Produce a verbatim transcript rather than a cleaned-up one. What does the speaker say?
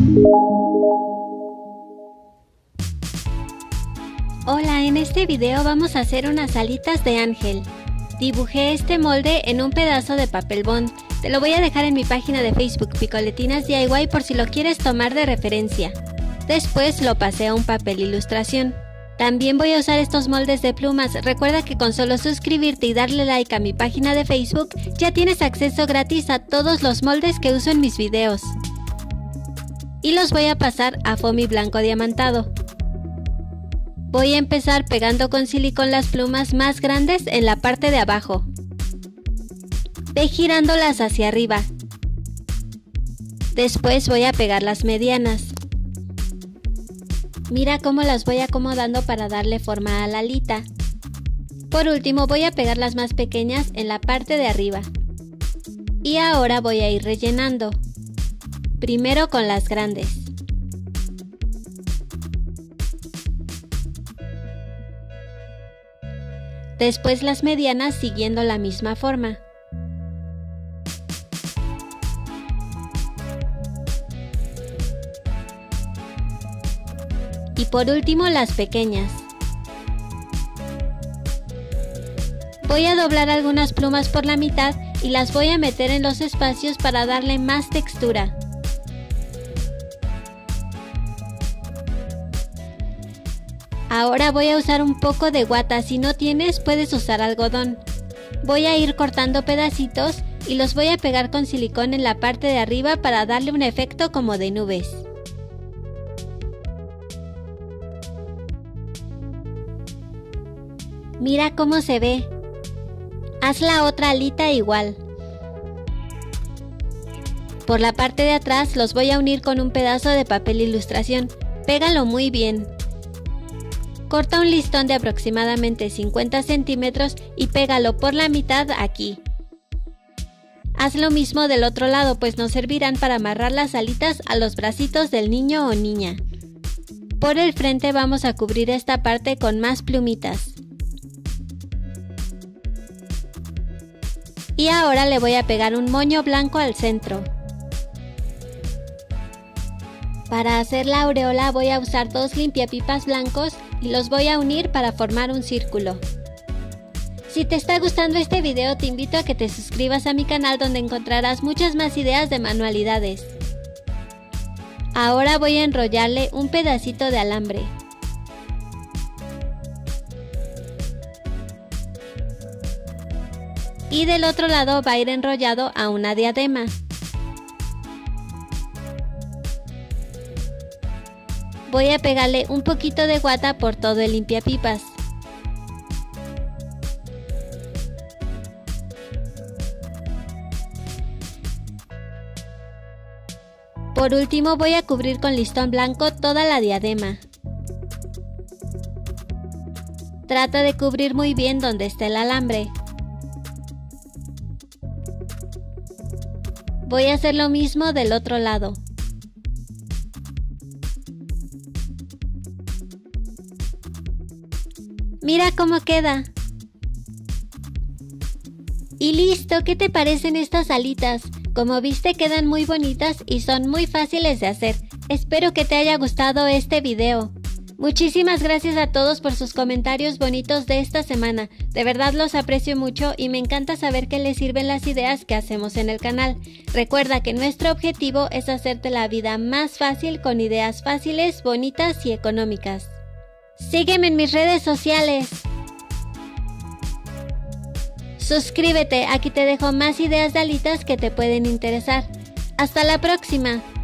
Hola, en este video vamos a hacer unas alitas de ángel. Dibujé este molde en un pedazo de papel bond. Te lo voy a dejar en mi página de Facebook, Picoletinas D I Y, por si lo quieres tomar de referencia. Después lo pasé a un papel ilustración. También voy a usar estos moldes de plumas. Recuerda que con solo suscribirte y darle like a mi página de Facebook, ya tienes acceso gratis a todos los moldes que uso en mis videos. Y los voy a pasar a foamy blanco diamantado. Voy a empezar pegando con silicón las plumas más grandes en la parte de abajo. Ve girándolas hacia arriba. Después voy a pegar las medianas. Mira cómo las voy acomodando para darle forma a la alita. Por último voy a pegar las más pequeñas en la parte de arriba. Y ahora voy a ir rellenando. Primero con las grandes. Después las medianas siguiendo la misma forma. Y por último las pequeñas. Voy a doblar algunas plumas por la mitad y las voy a meter en los espacios para darle más textura. Ahora voy a usar un poco de guata, si no tienes puedes usar algodón. Voy a ir cortando pedacitos y los voy a pegar con silicón en la parte de arriba para darle un efecto como de nubes. Mira cómo se ve. Haz la otra alita igual. Por la parte de atrás los voy a unir con un pedazo de papel ilustración. Pégalo muy bien. Corta un listón de aproximadamente cincuenta centímetros y pégalo por la mitad aquí. Haz lo mismo del otro lado, pues nos servirán para amarrar las alitas a los bracitos del niño o niña. Por el frente vamos a cubrir esta parte con más plumitas. Y ahora le voy a pegar un moño blanco al centro. Para hacer la aureola voy a usar dos limpiapipas blancos y los voy a unir para formar un círculo. Si te está gustando este video te invito a que te suscribas a mi canal donde encontrarás muchas más ideas de manualidades. Ahora voy a enrollarle un pedacito de alambre. Y del otro lado va a ir enrollado a una diadema. Voy a pegarle un poquito de guata por todo el limpiapipas. Por último voy a cubrir con listón blanco toda la diadema. Trata de cubrir muy bien donde está el alambre. Voy a hacer lo mismo del otro lado. Mira cómo queda. Y listo, ¿qué te parecen estas alitas? Como viste quedan muy bonitas y son muy fáciles de hacer. Espero que te haya gustado este video. Muchísimas gracias a todos por sus comentarios bonitos de esta semana. De verdad los aprecio mucho y me encanta saber que les sirven las ideas que hacemos en el canal. Recuerda que nuestro objetivo es hacerte la vida más fácil con ideas fáciles, bonitas y económicas. Sígueme en mis redes sociales. Suscríbete, aquí te dejo más ideas de alitas que te pueden interesar. Hasta la próxima.